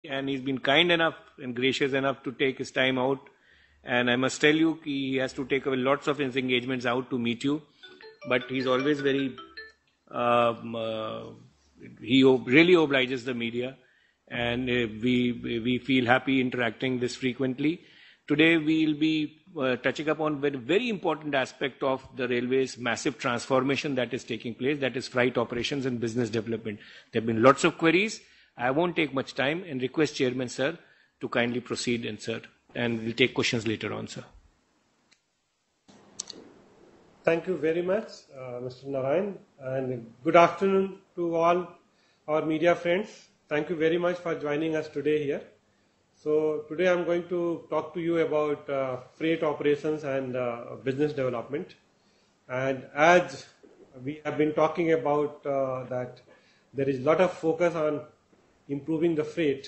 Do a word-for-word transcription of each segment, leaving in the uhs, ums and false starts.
and he's been kind enough and gracious enough to take his time out. And I must tell you, he has to take away lots of his engagements out to meet you. But he's always very, um, uh, he really obliges the media, and uh, we we feel happy interacting this frequently. Today we'll be uh, touching upon a very, very important aspect of the railway's massive transformation that is taking place, that is freight operations and business development. There have been lots of queries. I won't take much time and request Chairman Sir to kindly proceed, and sir, and we'll take questions later on, sir. Thank you very much, uh, Mister Narayan, and good afternoon to all our media friends. Thank you very much for joining us today here. So today I'm going to talk to you about uh, freight operations and uh, business development. And as we have been talking about uh, that there is a lot of focus on improving the freight,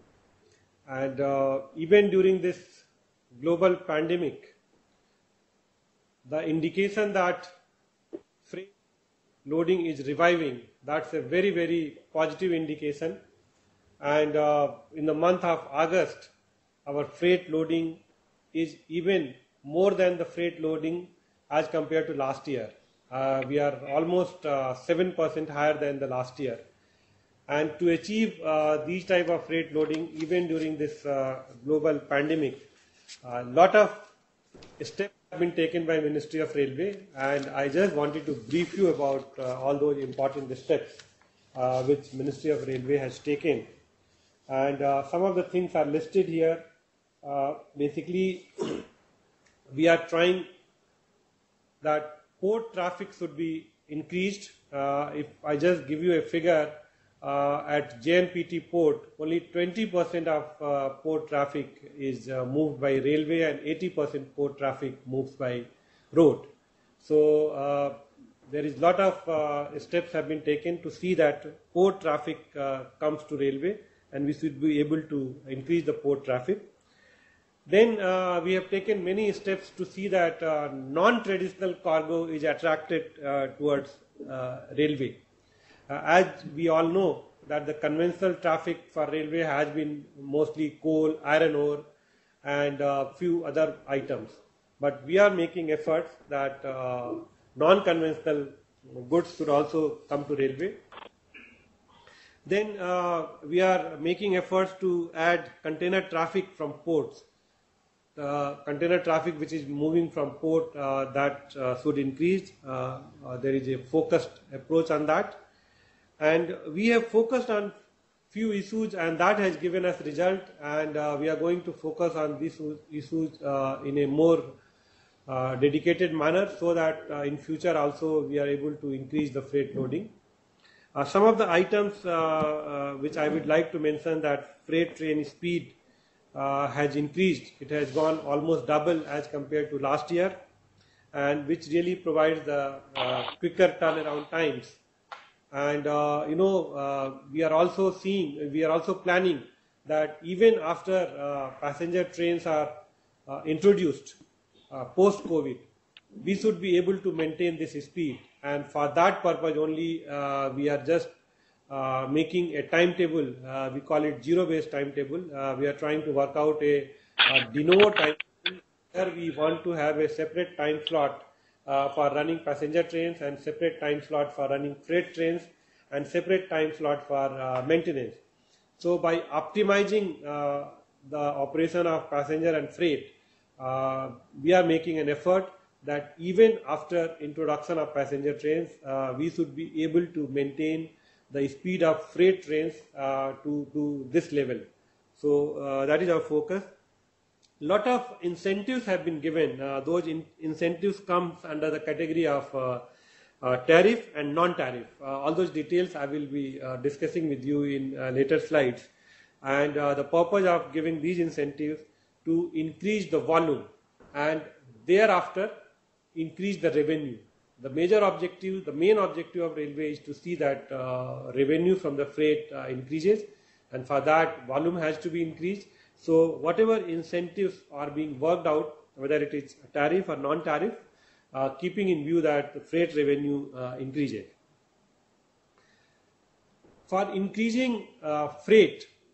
and uh, even during this global pandemic, the indication that freight loading is reviving, that's a very, very positive indication. And uh, in the month of August, our freight loading is even more than the freight loading as compared to last year. Uh, we are almost uh, seven percent higher than the last year. And to achieve uh, these type of freight loading, even during this uh, global pandemic, a lot of steps have been taken by Ministry of Railway, and I just wanted to brief you about uh, all those important steps uh, which Ministry of Railway has taken. And uh, some of the things are listed here. Uh, basically, we are trying that port traffic should be increased. Uh, if I just give you a figure, uh, at J N P T port, only twenty percent of uh, port traffic is uh, moved by railway, and eighty percent port traffic moves by road. So uh, there is a lot of uh, steps have been taken to see that port traffic uh, comes to railway, and we should be able to increase the port traffic. Then uh, we have taken many steps to see that uh, non-traditional cargo is attracted uh, towards uh, railway. Uh, as we all know that the conventional traffic for railway has been mostly coal, iron ore, and a uh, few other items. But we are making efforts that uh, non-conventional goods should also come to railway. Then uh, we are making efforts to add container traffic from ports. Uh, container traffic which is moving from port, uh, that uh, should increase. Uh, uh, there is a focused approach on that. And we have focused on few issues, and that has given us result, and uh, we are going to focus on these issues uh, in a more uh, dedicated manner, so that uh, in future also we are able to increase the freight loading. Uh, some of the items uh, uh, which I would like to mention, that freight train speed uh, has increased. It has gone almost double as compared to last year, and which really provides the uh, quicker turnaround times. And uh, you know, uh, we are also seeing, we are also planning that even after uh, passenger trains are uh, introduced uh, post-COVID, we should be able to maintain this speed. And for that purpose only, uh, we are just uh, making a timetable. Uh, we call it zero-based timetable. Uh, we are trying to work out a, a de novo timetable where we want to have a separate time slot Uh, for running passenger trains, and separate time slot for running freight trains, and separate time slot for uh, maintenance. So by optimizing uh, the operation of passenger and freight, uh, we are making an effort that even after introduction of passenger trains, uh, we should be able to maintain the speed of freight trains uh, to, to this level. So uh, that is our focus. Lot of incentives have been given. Uh, those in incentives comes under the category of uh, uh, tariff and non-tariff. Uh, all those details I will be uh, discussing with you in uh, later slides. And uh, the purpose of giving these incentives to increase the volume, and thereafter increase the revenue. The major objective, the main objective of railway is to see that uh, revenue from the freight uh, increases, and for that volume has to be increased. So whatever incentives are being worked out, whether it is tariff or non-tariff, uh, keeping in view that the freight revenue uh, increases. For increasing uh, freight,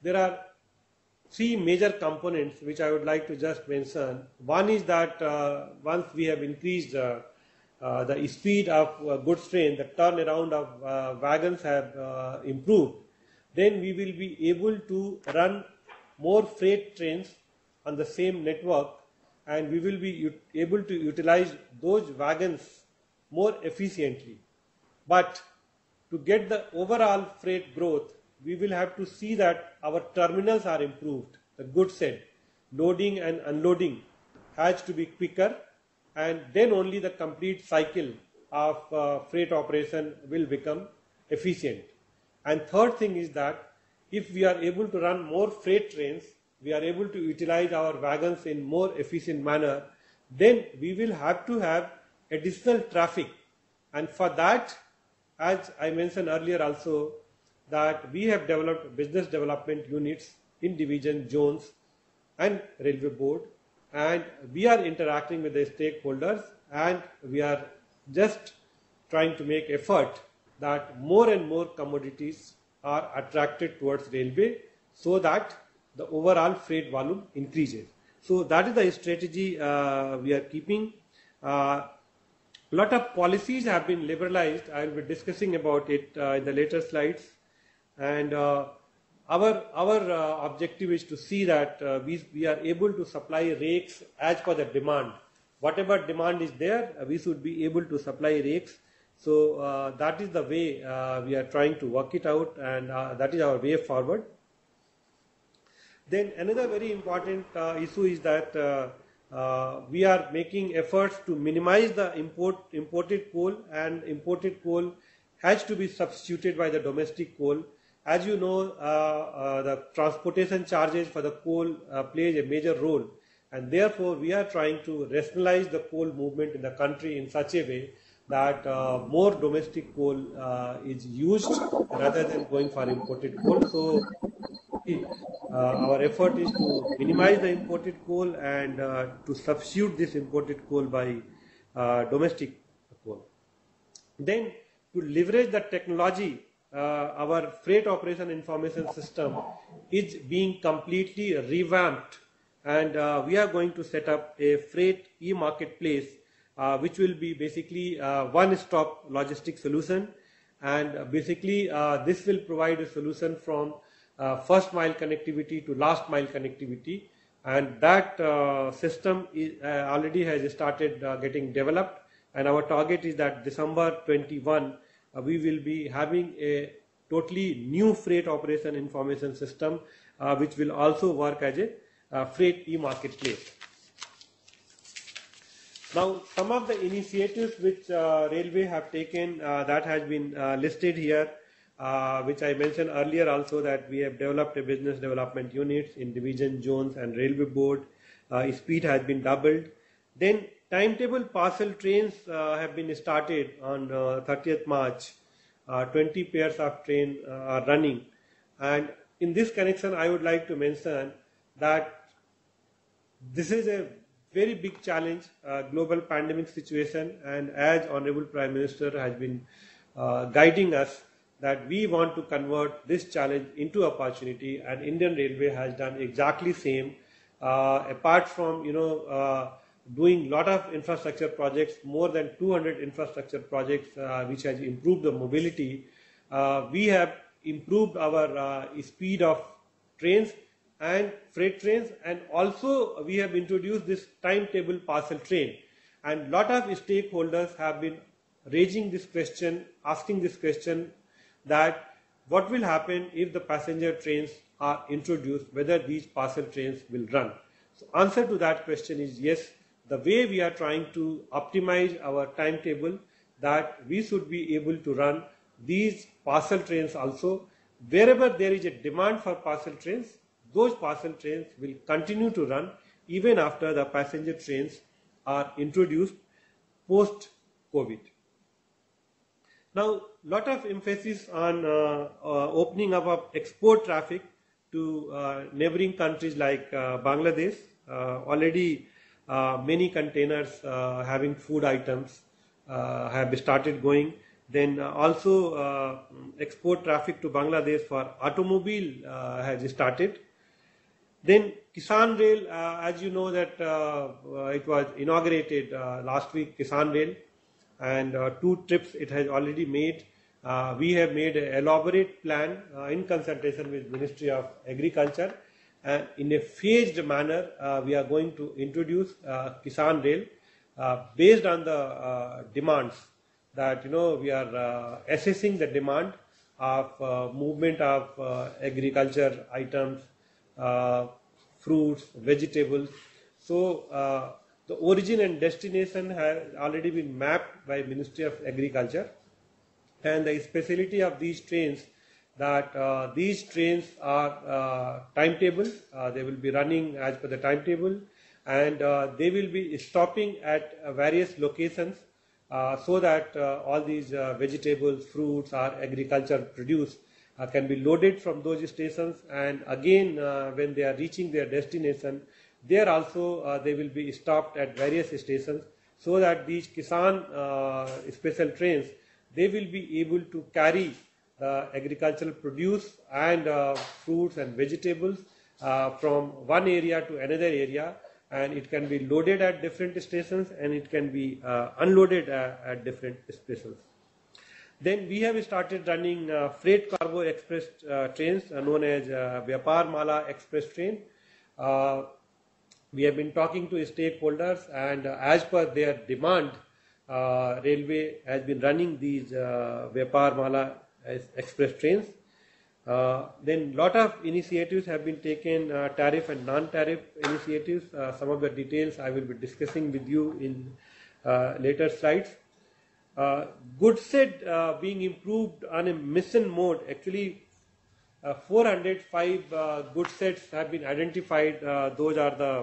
there are three major components which I would like to just mention. One is that uh, once we have increased uh, uh, the speed of uh, goods train, the turnaround of uh, wagons have uh, improved, then we will be able to run more freight trains on the same network, and we will be able to utilize those wagons more efficiently. But to get the overall freight growth, we will have to see that our terminals are improved. The goods shed, loading and unloading has to be quicker, and then only the complete cycle of uh, freight operation will become efficient. And third thing is that if we are able to run more freight trains, we are able to utilize our wagons in more efficient manner, then we will have to have additional traffic. And for that, as I mentioned earlier also, that we have developed business development units in division, zones and railway board, and we are interacting with the stakeholders, and we are just trying to make effort that more and more commodities are attracted towards railway so that the overall freight volume increases. So that is the strategy uh, we are keeping. Uh, lot of policies have been liberalized. I will be discussing about it uh, in the later slides. And uh, our our uh, objective is to see that uh, we, we are able to supply rakes as per the demand. Whatever demand is there, uh, we should be able to supply rakes. So uh, that is the way uh, we are trying to work it out, and uh, that is our way forward. Then another very important uh, issue is that uh, uh, we are making efforts to minimize the import imported coal, and imported coal has to be substituted by the domestic coal. As you know, uh, uh, the transportation charges for the coal uh, plays a major role, and therefore we are trying to rationalize the coal movement in the country in such a way that uh, more domestic coal uh, is used rather than going for imported coal. So uh, our effort is to minimize the imported coal and uh, to substitute this imported coal by uh, domestic coal. Then to leverage the technology, Uh, our freight operation information system is being completely revamped, and uh, we are going to set up a freight e-marketplace uh, which will be basically uh, one-stop logistic solution, and uh, basically uh, this will provide a solution from uh, first mile connectivity to last mile connectivity, and that uh, system is, uh, already has started uh, getting developed, and our target is that December twenty-first Uh, we will be having a totally new freight operation information system uh, which will also work as a uh, freight e-marketplace. Now, some of the initiatives which uh, railway have taken uh, that has been uh, listed here, uh, which I mentioned earlier also, that we have developed a business development units in division, zones and railway board. Uh, speed has been doubled. Then timetable parcel trains uh, have been started on uh, thirtieth March. Uh, twenty pairs of train uh, are running, and in this connection I would like to mention that this is a very big challenge, uh, global pandemic situation, and as Honorable Prime Minister has been uh, guiding us that we want to convert this challenge into opportunity, and Indian Railway has done exactly same. Uh, apart from you know uh, doing lot of infrastructure projects, more than two hundred infrastructure projects uh, which has improved the mobility. Uh, we have improved our uh, speed of trains and freight trains, and also we have introduced this timetable parcel train, and lot of stakeholders have been raising this question, asking this question, that what will happen if the passenger trains are introduced, whether these parcel trains will run. So answer to that question is yes. The way we are trying to optimize our timetable, that we should be able to run these parcel trains also. Wherever there is a demand for parcel trains, those parcel trains will continue to run even after the passenger trains are introduced post-COVID. Now, lot of emphasis on uh, uh, opening up of export traffic to uh, neighboring countries like uh, Bangladesh. Uh, already Uh, many containers uh, having food items uh, have started going, Then uh, also uh, export traffic to Bangladesh for automobile uh, has started. Then Kisan Rail, uh, as you know that uh, uh, it was inaugurated uh, last week, Kisan Rail, and uh, two trips it has already made. Uh, we have made an elaborate plan uh, in consultation with Ministry of Agriculture, and in a phased manner uh, we are going to introduce uh, Kisan Rail uh, based on the uh, demands that you know we are uh, assessing the demand of uh, movement of uh, agriculture items, uh, fruits, vegetables. So uh, the origin and destination has already been mapped by Ministry of Agriculture, and the speciality of these trains that uh, these trains are uh, timetable. Uh, they will be running as per the timetable, and uh, they will be stopping at uh, various locations uh, so that uh, all these uh, vegetables, fruits or agriculture produce uh, can be loaded from those stations, and again uh, when they are reaching their destination, there also uh, they will be stopped at various stations, so that these Kisan uh, special trains, they will be able to carry the agricultural produce and uh, fruits and vegetables uh, from one area to another area, and it can be loaded at different stations and it can be uh, unloaded uh, at different stations. Then we have started running uh, freight cargo express uh, trains uh, known as uh, Vyapar Mala Express train. Uh, we have been talking to stakeholders, and uh, as per their demand, uh, railway has been running these uh, Vyapar Mala express trains. Uh, then lot of initiatives have been taken, uh, tariff and non-tariff initiatives. Uh, some of the details I will be discussing with you in uh, later slides. Uh, goods shed uh, being improved on a mission mode. Actually, uh, four hundred five uh, goods sets have been identified. Uh, those are the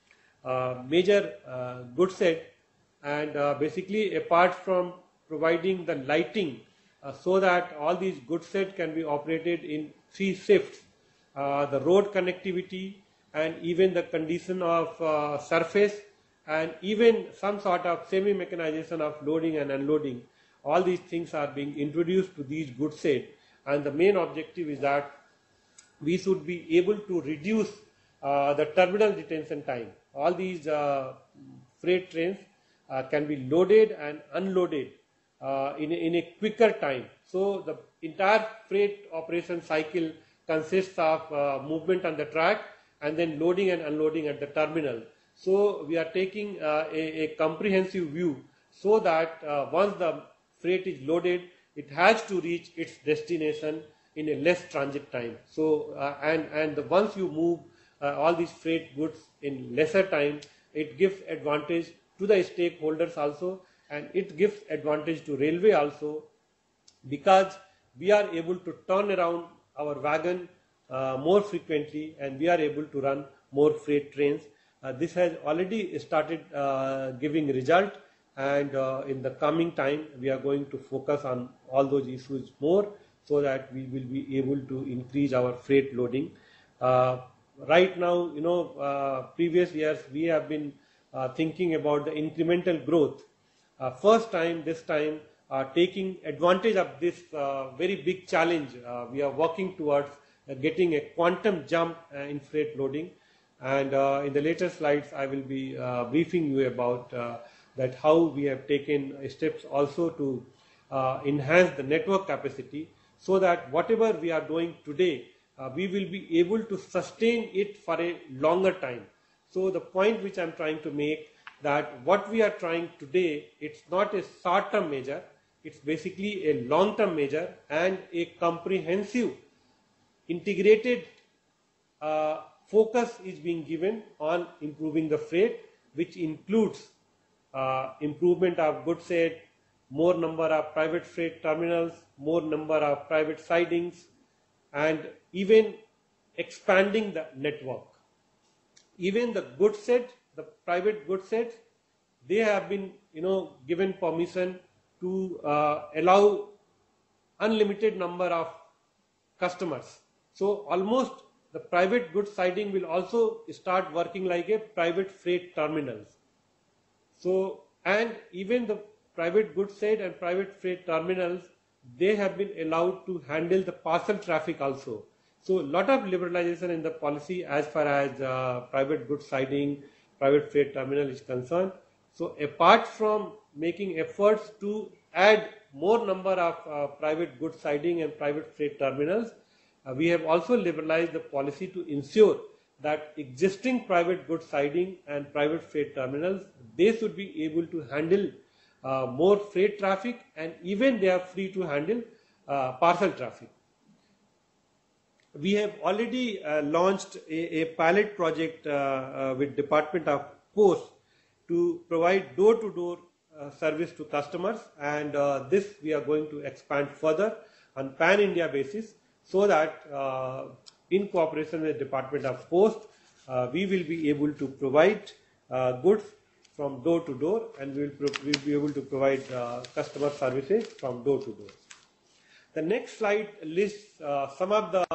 uh, major uh, goods set, and uh, basically apart from providing the lighting uh, so that all these goods sets can be operated in three shifts, uh, the road connectivity and even the condition of uh, surface, and even some sort of semi-mechanization of loading and unloading. All these things are being introduced to these goods sets, and the main objective is that we should be able to reduce uh, the terminal detention time. All these uh, freight trains uh, can be loaded and unloaded uh, in, a, in a quicker time. So the entire freight operation cycle consists of uh, movement on the track and then loading and unloading at the terminal. So we are taking uh, a, a comprehensive view, so that uh, once the freight is loaded, it has to reach its destination in a less transit time. So uh, and and the, once you move uh, all these freight goods in lesser time, it gives advantage to the stakeholders also, and it gives advantage to railway also, because we are able to turn around our wagon uh, more frequently, and we are able to run more freight trains. Uh, this has already started uh, giving result, and uh, in the coming time we are going to focus on all those issues more, so that we will be able to increase our freight loading. Uh, right now, you know, uh, previous years we have been uh, thinking about the incremental growth. Uh, first time, this time, uh, taking advantage of this uh, very big challenge, uh, we are working towards uh, getting a quantum jump uh, in freight loading. And uh, in the later slides, I will be uh, briefing you about uh, that how we have taken steps also to uh, enhance the network capacity, so that whatever we are doing today, uh, we will be able to sustain it for a longer time. So the point which I am trying to make, that what we are trying today, it's not a short-term measure, it's basically a long-term measure and a comprehensive, integrated uh, focus is being given on improving the freight, which includes uh, improvement of goods shed, more number of private freight terminals, more number of private sidings, and even expanding the network. Even the goods shed, the private goods shed, they have been, you know, given permission to uh, allow unlimited number of customers. So almost the private goods siding will also start working like a private freight terminals. So, and even the private goods side and private freight terminals, they have been allowed to handle the parcel traffic also. So a lot of liberalization in the policy as far as uh, private goods siding, private freight terminal is concerned. So apart from making efforts to add more number of uh, private goods siding and private freight terminals, uh, we have also liberalized the policy to ensure that existing private goods siding and private freight terminals, they should be able to handle uh, more freight traffic, and even they are free to handle uh, parcel traffic. We have already uh, launched a, a pilot project uh, uh, with Department of Post to provide door-to-door uh, service to customers, and uh, this we are going to expand further on pan-India basis, so that uh, in cooperation with Department of Post, uh, we will be able to provide uh, goods from door to door, and we will we'll be able to provide uh, customer services from door to door. The next slide lists uh, some of the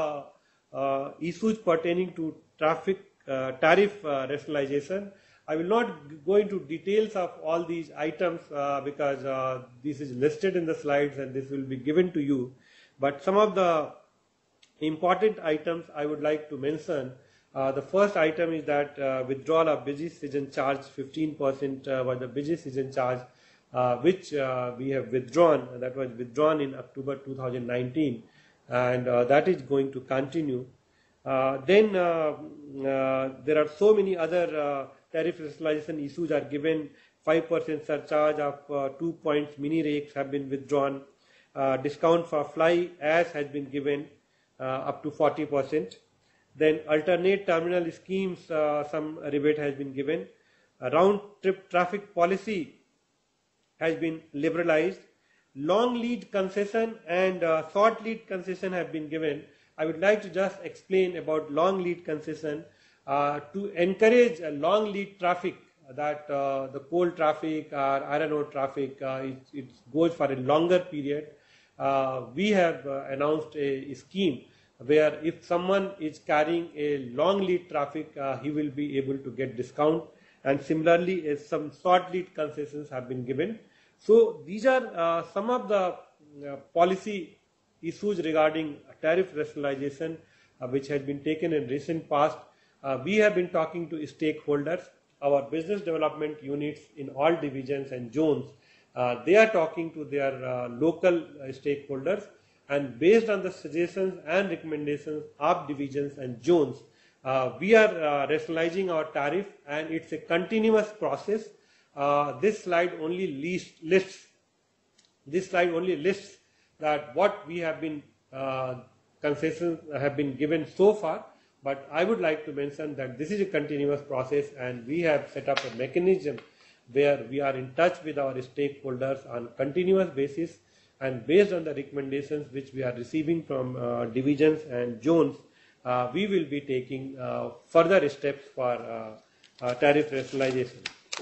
uh, issues pertaining to traffic uh, tariff uh, rationalization. I will not go into details of all these items uh, because uh, this is listed in the slides and this will be given to you. But some of the important items I would like to mention. Uh, the first item is that uh, withdrawal of busy season charge, fifteen percent uh, was the busy season charge, uh, which uh, we have withdrawn. That was withdrawn in October two thousand nineteen, and uh, that is going to continue. Uh, then uh, uh, there are so many other uh, tariff rationalization issues are given. five percent surcharge of uh, two points mini rakes have been withdrawn. Uh, discount for fly ash has been given uh, up to forty percent. Then alternate terminal schemes, uh, some rebate has been given. A round trip traffic policy has been liberalized. Long lead concession and uh, short lead concession have been given. I would like to just explain about long lead concession uh, to encourage a long lead traffic, that uh, the coal traffic or iron ore traffic, uh, it, it goes for a longer period. Uh, we have uh, announced a, a scheme where if someone is carrying a long lead traffic, uh, he will be able to get discount, and similarly uh, some short lead concessions have been given. So these are uh, some of the uh, policy issues regarding tariff rationalization uh, which has been taken in recent past. Uh, we have been talking to stakeholders, our business development units in all divisions and zones. Uh, they are talking to their uh, local uh, stakeholders, and based on the suggestions and recommendations of divisions and zones, uh, we are uh, rationalizing our tariff, and it's a continuous process. Uh, this slide only lists, lists this slide only lists that what we have been uh, concessions have been given so far, but I would like to mention that this is a continuous process, and we have set up a mechanism where we are in touch with our stakeholders on continuous basis, and based on the recommendations which we are receiving from uh, divisions and zones, uh, we will be taking uh, further steps for uh, uh, tariff rationalization.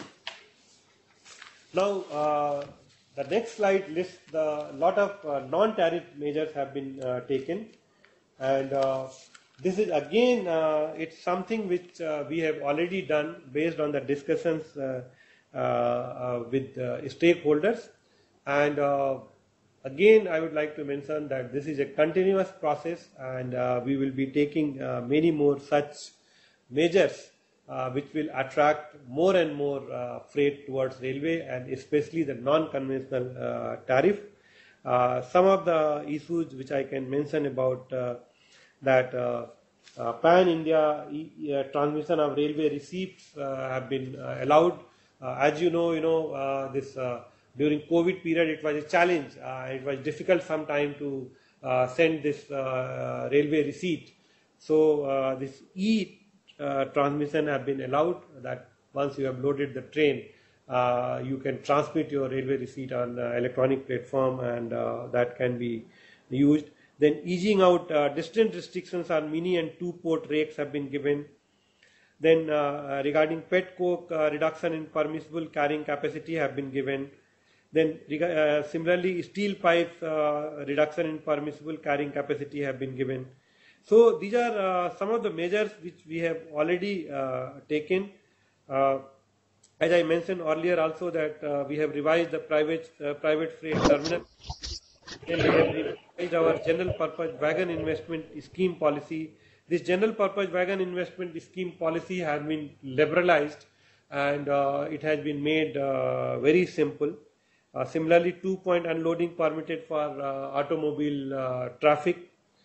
Now, uh, the next slide lists the lot of uh, non-tariff measures have been uh, taken, and uh, this is again uh, it's something which uh, we have already done based on the discussions uh, uh, uh, with uh, stakeholders, and uh, again I would like to mention that this is a continuous process, and uh, we will be taking uh, many more such measures uh, which will attract more and more uh, freight towards railway, and especially the non-conventional uh, tariff. Uh, some of the issues which I can mention about uh, that uh, uh, pan-India e uh, transmission of railway receipts uh, have been uh, allowed. Uh, as you know, you know uh, this uh, during COVID period it was a challenge. Uh, it was difficult sometime to uh, send this uh, railway receipt. So uh, this e uh, transmission have been allowed. That once you have loaded the train, uh, you can transmit your railway receipt on uh, electronic platform, and uh, that can be used. Then easing out uh, distant restrictions on mini and two port rakes have been given. Then uh, regarding pet coke, uh, reduction in permissible carrying capacity have been given. Then uh, similarly steel pipes, uh, reduction in permissible carrying capacity have been given. So these are uh, some of the measures which we have already uh, taken. Uh, As I mentioned earlier also that uh, we have revised the private uh, private freight terminal. Then we have revised our general purpose wagon investment scheme policy. This general purpose wagon investment scheme policy has been liberalized, and uh, it has been made uh, very simple. Uh, similarly, two-point unloading permitted for uh, automobile uh, traffic,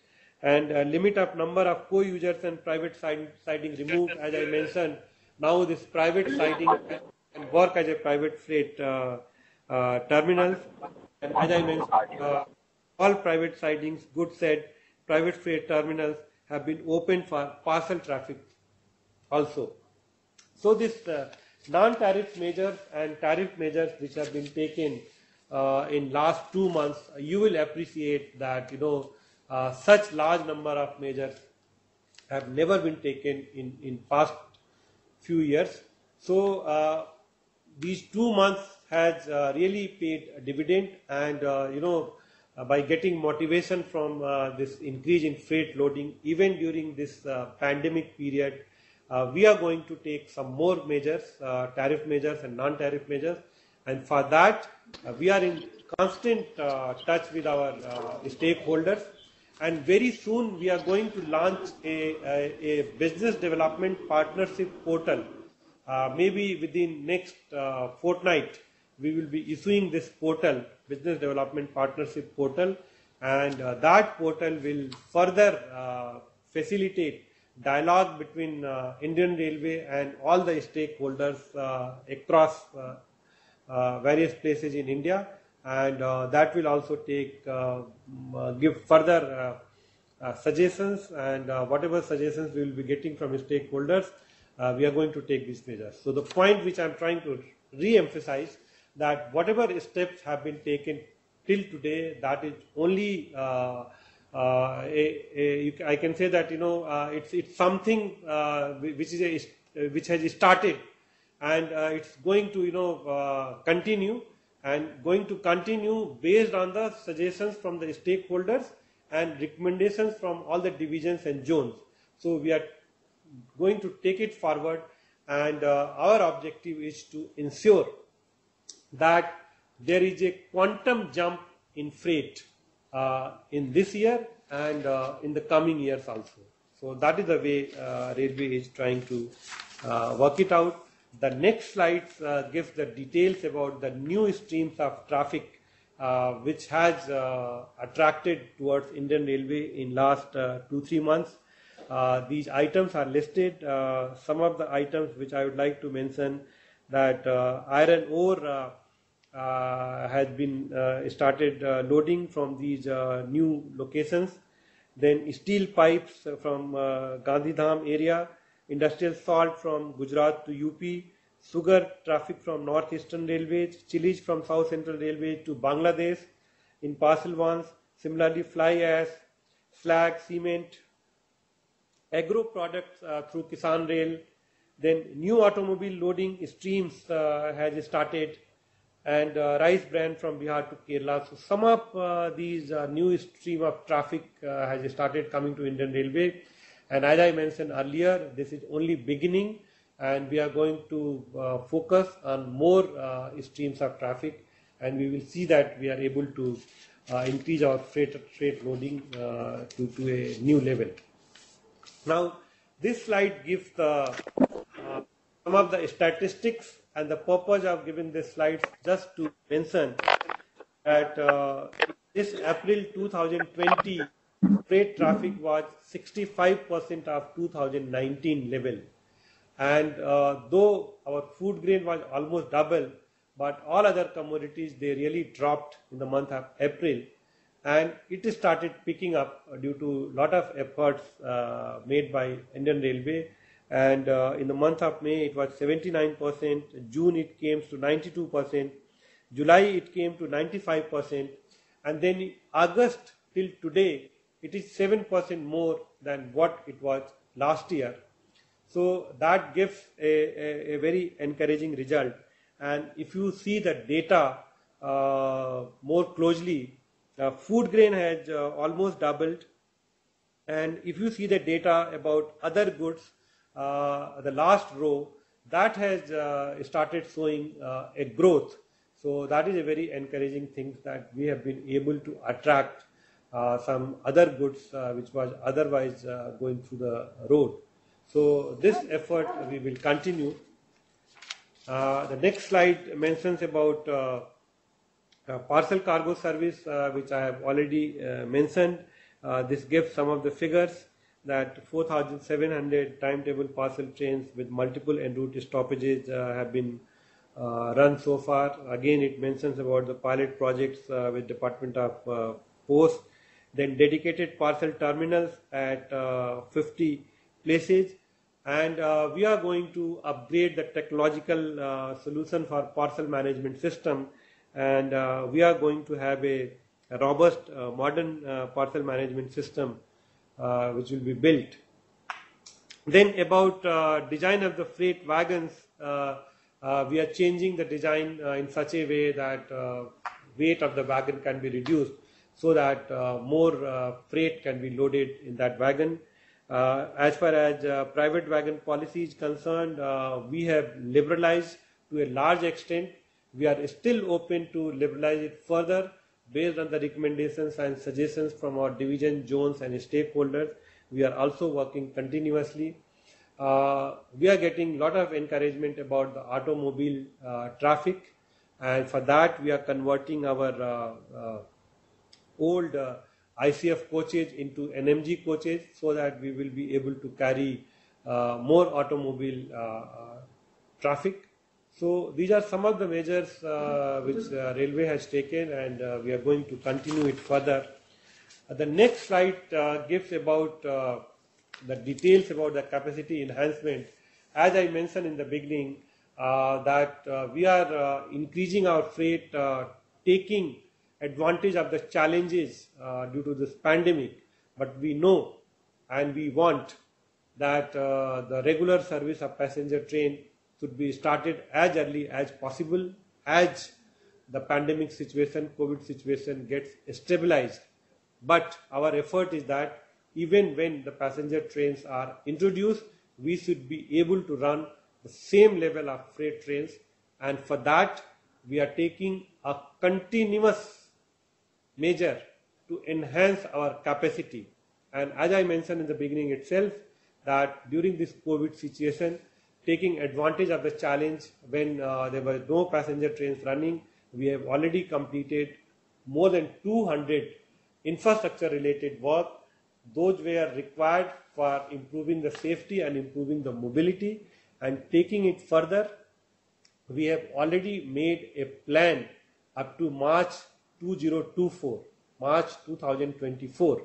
and uh, limit of number of co-users and private side, siding removed. As I mentioned, now this private siding can work as a private freight uh, uh, terminals. And as I mentioned, uh, all private sidings, goods said, private freight terminals have been opened for parcel traffic also. So this uh, non-tariff measures and tariff measures which have been taken uh, in last two months, you will appreciate that you know uh, such large number of measures have never been taken in in past few years. So uh, these two months has uh, really paid a dividend, and uh, you know uh, by getting motivation from uh, this increase in freight loading, even during this uh, pandemic period, uh, we are going to take some more measures, uh, tariff measures and non-tariff measures, and for that uh, we are in constant uh, touch with our uh, stakeholders, and very soon we are going to launch a, a, a business development partnership portal. Uh, maybe within next uh, fortnight, we will be issuing this portal, Business Development Partnership Portal, and uh, that portal will further uh, facilitate dialogue between uh, Indian Railway and all the stakeholders uh, across uh, uh, various places in India, and uh, that will also take uh, uh, give further uh, uh, suggestions, and uh, whatever suggestions we will be getting from stakeholders, uh, we are going to take these measures. So the point which I am trying to re-emphasize, that whatever steps have been taken till today, that is only uh, uh, a, a, I can say that you know uh, it's it's something uh, which is a, which has started, and uh, it's going to you know uh, continue, and going to continue based on the suggestions from the stakeholders and recommendations from all the divisions and zones. So we are going to take it forward, and uh, our objective is to ensure that there is a quantum jump in freight uh, in this year and uh, in the coming years also. So that is the way uh, Railway is trying to uh, work it out. The next slide uh, gives the details about the new streams of traffic uh, which has uh, attracted towards Indian Railway in last uh, two, three months. Uh, these items are listed. Uh, some of the items which I would like to mention, that uh, iron ore uh, uh, has been uh, started uh, loading from these uh, new locations. Then steel pipes from uh, Gandhidham area, industrial salt from Gujarat to U P, sugar traffic from Northeastern Railways, chilies from South Central Railway to Bangladesh in parcel ones. Similarly, fly ash, slag, cement, agro products uh, through Kisan Rail. Then new automobile loading streams uh, has started, and uh, rice brand from Bihar to Kerala. So some of uh, these uh, new stream of traffic uh, has started coming to Indian Railway, and as I mentioned earlier, this is only beginning, and we are going to uh, focus on more uh, streams of traffic, and we will see that we are able to uh, increase our freight, freight loading uh, to, to a new level. Now, this slide gives the uh, some of the statistics, and the purpose of giving this slide just to mention that uh, this April two thousand twenty freight traffic was sixty-five percent of two thousand nineteen level, and uh, though our food grain was almost double, but all other commodities, they really dropped in the month of April, and it started picking up due to lot of efforts uh, made by Indian Railway. And uh, in the month of May it was seventy-nine percent, June it came to ninety-two percent, July it came to ninety-five percent, and then August till today it is seven percent more than what it was last year. So that gives a, a, a very encouraging result. And if you see the data uh, more closely, uh, food grain has uh, almost doubled, and if you see the data about other goods, Uh, the last row, that has uh, started showing uh, a growth. So that is a very encouraging thing, that we have been able to attract uh, some other goods uh, which was otherwise uh, going through the road. So this effort we will continue. Uh, the next slide mentions about uh, uh, parcel cargo service, uh, which I have already uh, mentioned. Uh, this gives some of the figures, that four thousand seven hundred timetable parcel trains with multiple en route stoppages uh, have been uh, run so far. Again, it mentions about the pilot projects uh, with Department of uh, Post, then dedicated parcel terminals at uh, fifty places, and uh, we are going to upgrade the technological uh, solution for parcel management system, and uh, we are going to have a, a robust uh, modern uh, parcel management system uh, which will be built. Then about uh, design of the freight wagons, uh, uh, we are changing the design uh, in such a way that uh, weight of the wagon can be reduced, so that uh, more uh, freight can be loaded in that wagon. Uh, as far as uh, private wagon policy is concerned, uh, we have liberalized to a large extent. We are still open to liberalize it further based on the recommendations and suggestions from our division, zones and stakeholders. We are also working continuously. Uh, we are getting a lot of encouragement about the automobile uh, traffic, and for that we are converting our uh, uh, old uh, I C F coaches into N M G coaches, so that we will be able to carry uh, more automobile uh, uh, traffic. So these are some of the measures uh, which uh, railway has taken, and uh, we are going to continue it further. Uh, the next slide uh, gives about uh, the details about the capacity enhancement. As I mentioned in the beginning, uh, that uh, we are uh, increasing our freight, uh, taking advantage of the challenges uh, due to this pandemic, but we know and we want that uh, the regular service of passenger train should be started as early as possible, as the pandemic situation, COVID situation gets stabilized. But our effort is that even when the passenger trains are introduced, we should be able to run the same level of freight trains, and for that we are taking a continuous measure to enhance our capacity. And as I mentioned in the beginning itself, that during this COVID situation, taking advantage of the challenge when uh, there were no passenger trains running, we have already completed more than two hundred infrastructure related work. Those were required for improving the safety and improving the mobility, and taking it further, we have already made a plan up to March two thousand twenty-four, March two thousand twenty-four.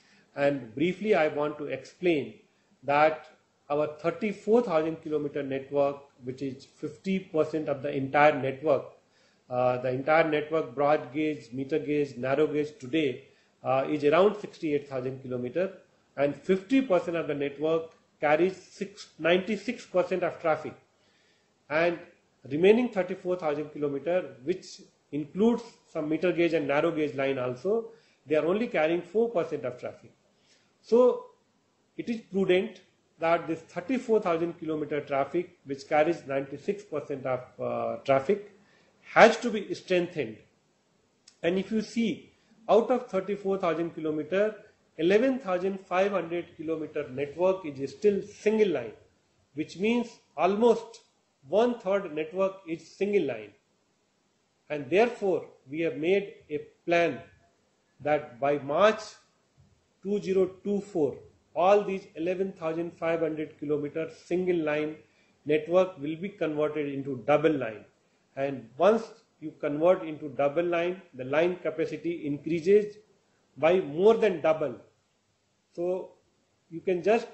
And briefly I want to explain that our thirty-four thousand kilometer network, which is fifty percent of the entire network, uh, the entire network broad gauge, meter gauge, narrow gauge today uh, is around sixty-eight thousand kilometer, and fifty percent of the network carries ninety-six percent of traffic, and remaining thirty-four thousand kilometer, which includes some meter gauge and narrow gauge line also, they are only carrying four percent of traffic. So it is prudent that this thirty-four thousand kilometer traffic, which carries ninety-six percent of uh, traffic, has to be strengthened. And if you see, out of thirty-four thousand kilometer, eleven thousand five hundred kilometer network is still single line, which means almost one third network is single line. And therefore, we have made a plan that by March two thousand twenty-four, all these eleven thousand five hundred kilometer single line network will be converted into double line. And once you convert into double line, the line capacity increases by more than double. So you can just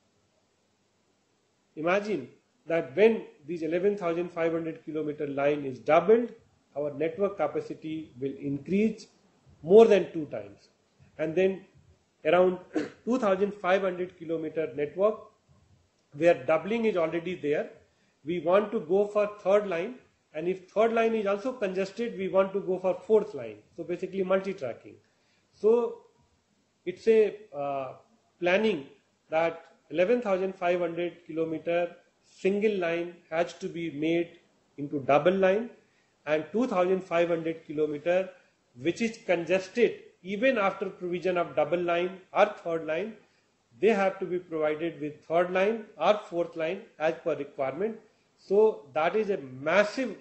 imagine that when this eleven thousand five hundred kilometer line is doubled, our network capacity will increase more than two times. And then around two thousand five hundred kilometer network, where doubling is already there, we want to go for third line, and if third line is also congested, we want to go for fourth line. So basically multi-tracking. So it's a uh, planning that eleven thousand five hundred kilometer single line has to be made into double line, and two thousand five hundred kilometer which is congested even after provision of double line or third line, they have to be provided with third line or fourth line as per requirement. So that is a massive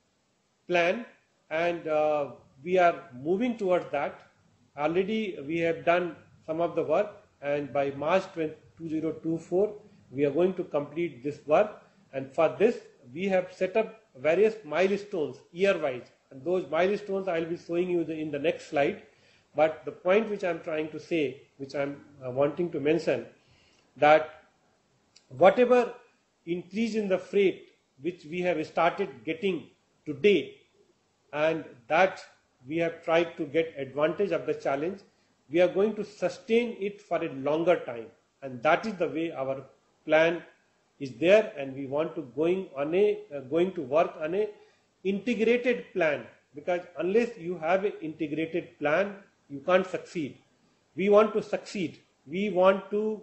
plan, and uh, we are moving towards that. Already we have done some of the work, and by March two thousand twenty-four we are going to complete this work, and for this we have set up various milestones year wise, and those milestones I will be showing you the, in the next slide. But the point which I am trying to say, which I am uh, wanting to mention, that whatever increase in the freight which we have started getting today, and that we have tried to get advantage of the challenge, we are going to sustain it for a longer time, and that is the way our plan is there, and we want to going on a uh, going to work on a integrated plan, because unless you have an integrated plan you can't succeed. We want to succeed. We want to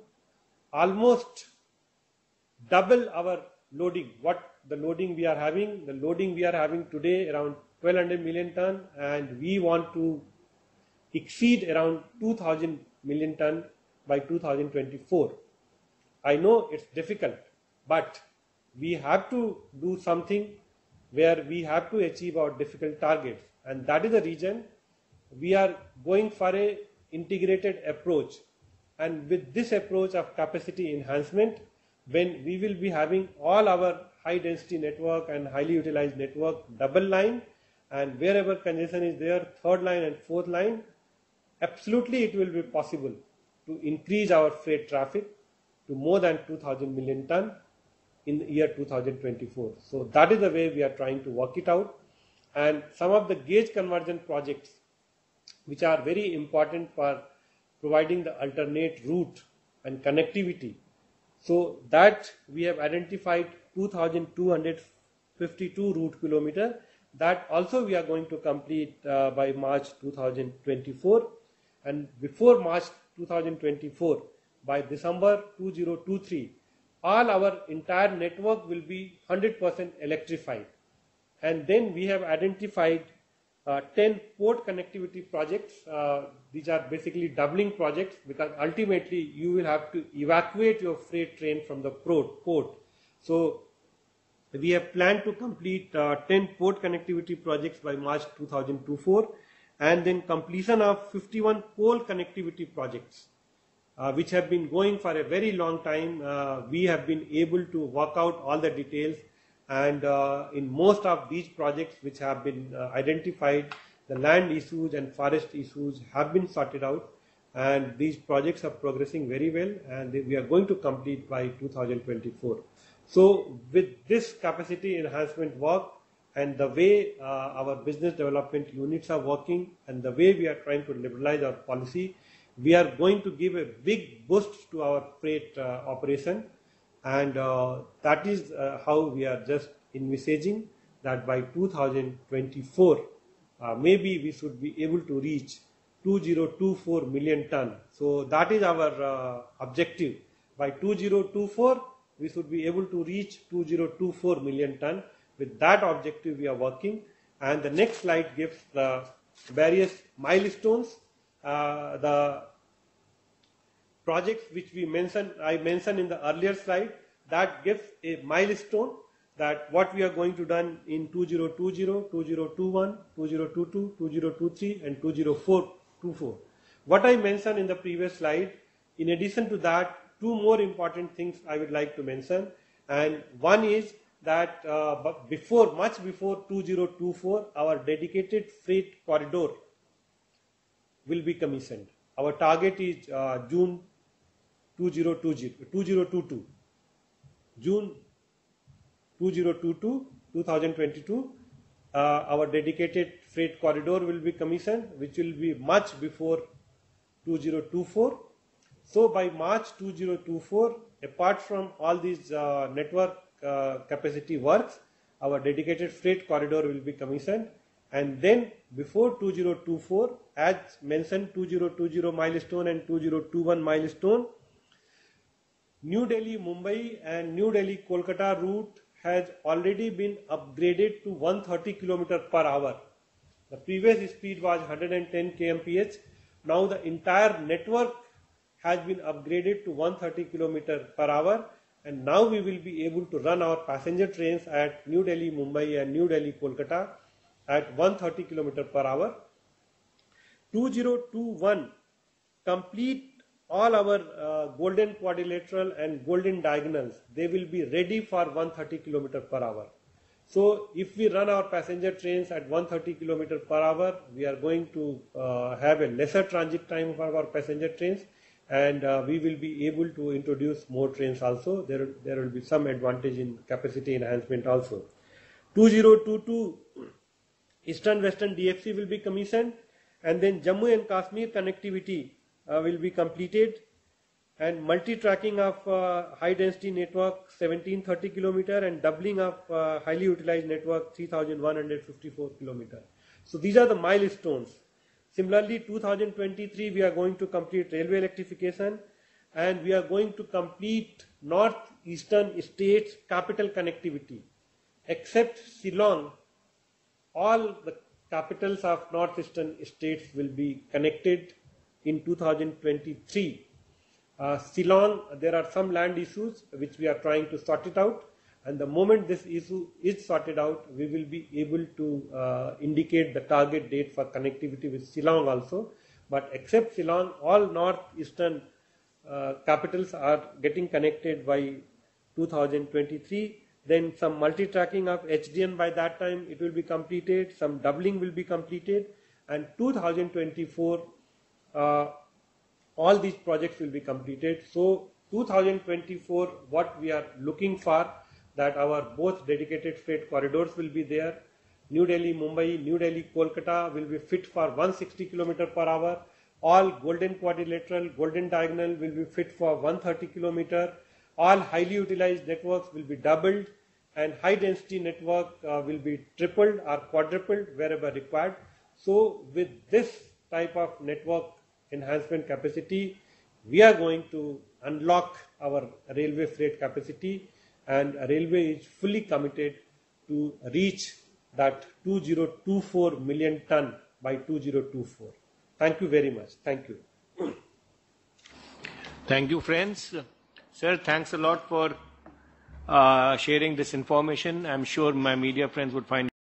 almost double our loading. What the loading we are having, the loading we are having today around twelve hundred million ton, and we want to exceed around two thousand million ton by two thousand twenty-four. I know it's difficult, but we have to do something where we have to achieve our difficult targets, and that is the reason we are going for a integrated approach. And with this approach of capacity enhancement, when we will be having all our high density network and highly utilized network double line, and wherever congestion is there, third line and fourth line, absolutely it will be possible to increase our freight traffic to more than two thousand million ton in the year two thousand twenty-four. So that is the way we are trying to work it out. And some of the gauge conversion projects which are very important for providing the alternate route and connectivity, so that we have identified two thousand two hundred fifty-two route kilometer, that also we are going to complete uh, by March two thousand twenty-four, and before March two thousand twenty-four, by December two thousand twenty-three, all our entire network will be one hundred percent electrified. And then we have identified uh, ten port connectivity projects. Uh, these are basically doubling projects, because ultimately you will have to evacuate your freight train from the port. port. So we have planned to complete uh, ten port connectivity projects by March two thousand twenty-four, and then completion of fifty-one coal connectivity projects, uh, which have been going for a very long time. Uh, we have been able to work out all the details, and uh, in most of these projects which have been uh, identified, the land issues and forest issues have been sorted out, and these projects are progressing very well, and we are going to complete by two thousand twenty-four. So with this capacity enhancement work, and the way uh, our business development units are working, and the way we are trying to liberalize our policy, we are going to give a big boost to our freight uh, operation, and uh, that is uh, how we are just envisaging that by two thousand twenty-four, uh, maybe we should be able to reach two thousand twenty-four million ton. So that is our uh, objective. By two thousand twenty-four, we should be able to reach two thousand twenty-four million ton. With that objective we are working, and the next slide gives the various milestones, uh, the projects which we mentioned, I mentioned in the earlier slide, that gives a milestone that what we are going to done in two thousand twenty, two thousand twenty-one, two thousand twenty-two, two thousand twenty-three and two thousand twenty-four. What I mentioned in the previous slide, in addition to that, two more important things I would like to mention, and one is that uh, before, much before two thousand twenty-four, our dedicated freight corridor will be commissioned. Our target is uh, June two thousand twenty-two. June two thousand twenty-two, two thousand twenty-two, uh, our dedicated freight corridor will be commissioned, which will be much before two thousand twenty-four. So by March two thousand twenty-four, apart from all these uh, network uh, capacity works, our dedicated freight corridor will be commissioned, and then before two thousand twenty-four, as mentioned, two thousand twenty milestone and two thousand twenty-one milestone, New Delhi Mumbai and New Delhi Kolkata route has already been upgraded to one hundred thirty kilometers per hour. The previous speed was one hundred ten kilometers per hour. Now the entire network has been upgraded to one hundred thirty kilometers per hour, and now we will be able to run our passenger trains at New Delhi Mumbai and New Delhi Kolkata at one hundred thirty kilometers per hour. two thousand twenty-one complete all our uh, golden quadrilateral and golden diagonals. They will be ready for one hundred thirty kilometers per hour. So if we run our passenger trains at one hundred thirty kilometers per hour, we are going to uh, have a lesser transit time for our passenger trains, and uh, we will be able to introduce more trains also. There, there will be some advantage in capacity enhancement also. two thousand twenty-two Eastern Western D F C will be commissioned, and then Jammu and Kashmir connectivity uh, will be completed, and multi-tracking of uh, high density network seventeen thirty kilometer and doubling of uh, highly utilized network three thousand one hundred fifty-four kilometer. So these are the milestones. Similarly, two thousand twenty-three we are going to complete railway electrification, and we are going to complete northeastern states capital connectivity. Except Shillong, all the capitals of northeastern states will be connected in two thousand twenty-three. Uh, Shillong, there are some land issues which we are trying to sort it out, and the moment this issue is sorted out, we will be able to uh, indicate the target date for connectivity with Shillong also. But except Shillong, all northeastern uh, capitals are getting connected by two thousand twenty-three. Then some multi-tracking of H D N by that time it will be completed, some doubling will be completed, and two thousand twenty-four uh, all these projects will be completed. So two thousand twenty-four, what we are looking for, that our both dedicated freight corridors will be there. New Delhi Mumbai, New Delhi Kolkata will be fit for one hundred sixty kilometers per hour. All golden quadrilateral, golden diagonal will be fit for one hundred thirty kilometers. All highly utilized networks will be doubled, and high density network uh, will be tripled or quadrupled wherever required. So with this type of network enhancement capacity, we are going to unlock our railway freight capacity, and railway is fully committed to reach that two thousand twenty-four million ton by two thousand twenty-four. Thank you very much. Thank you. Thank you, friends. Sir, thanks a lot for uh, sharing this information. I'm sure my media friends would find